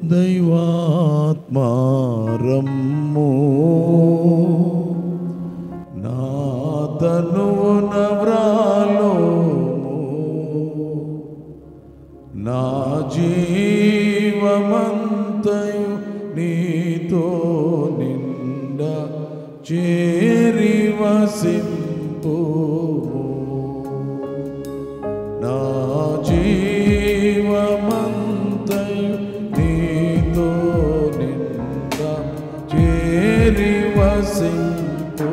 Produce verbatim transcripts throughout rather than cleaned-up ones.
దైవాత్మారమ్ము నాతనువు నవ్రాలోము నా జీవమంతయు నీతో నిండా చేరి వసింపు నా జీవమంతయు నీతో నిండా చేరి వసింపు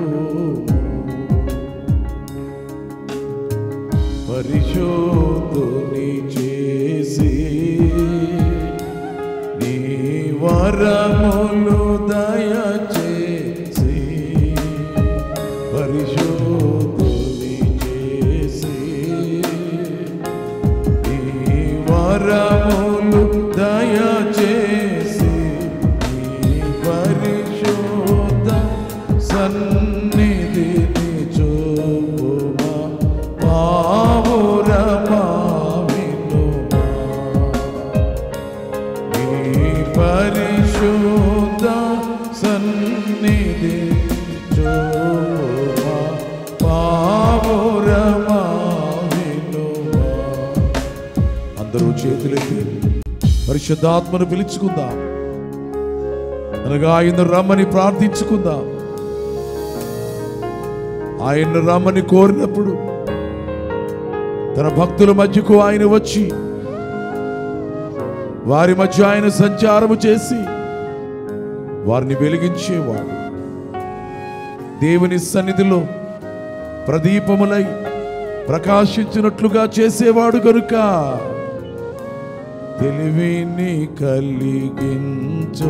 పరిశోధుని చేసి నీ వరములు దయచేసి పరిశోధుని చేసి నీ వరములు దయచేసి నీ పరిశోధ సన్నిధిని చూపుమా పావురమా వినుమా నీ పరిశోధ సన్నిధి చూపుమా పావురమా వినుమా. అందరూ చేతులెత్తి పరిశుద్ధాత్మను పిలుచుకుందాం, అనగా ఆయన రమ్మని ప్రార్థించుకుందాం. ఆయన రమ్మని కోరినప్పుడు తన భక్తుల మధ్యకు ఆయన వచ్చి వారి మధ్య ఆయన సంచారము చేసి వారిని వెలిగించేవాడు. దేవుని సన్నిధిలో ప్రదీపములై ప్రకాశించినట్లుగా చేసేవాడు కనుక తెలివిని కలిగించు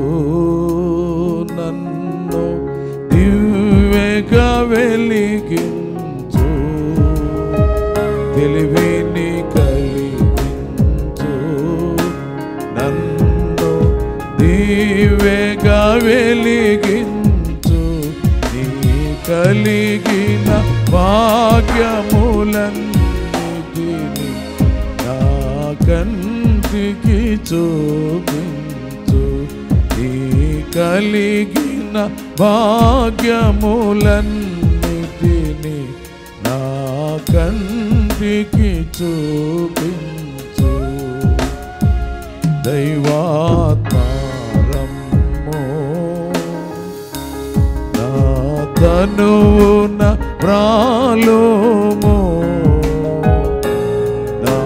నన్ను దివ్యగా వెలిగించు, తెలివిని కలిగించు నన్ను దివ్యగా వెలిగించు, నీ కలిగిన భాగ్యములన్నిటిని నా కంటికి చూపించు, నీ కలిగిన భాగ్యములన్నిటిని నా కంటికి చూపించు. దైవాత్మారమ్ము నా తనువున ప్రాలోము నా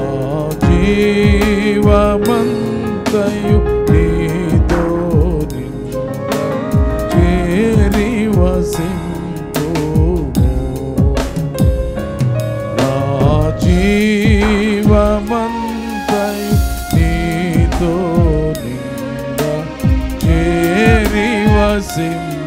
జీవమంతయు నీతో నిండా చేరి వసింపు, నా జీవమంతయు నీతో నిండా చేరి వసింపు.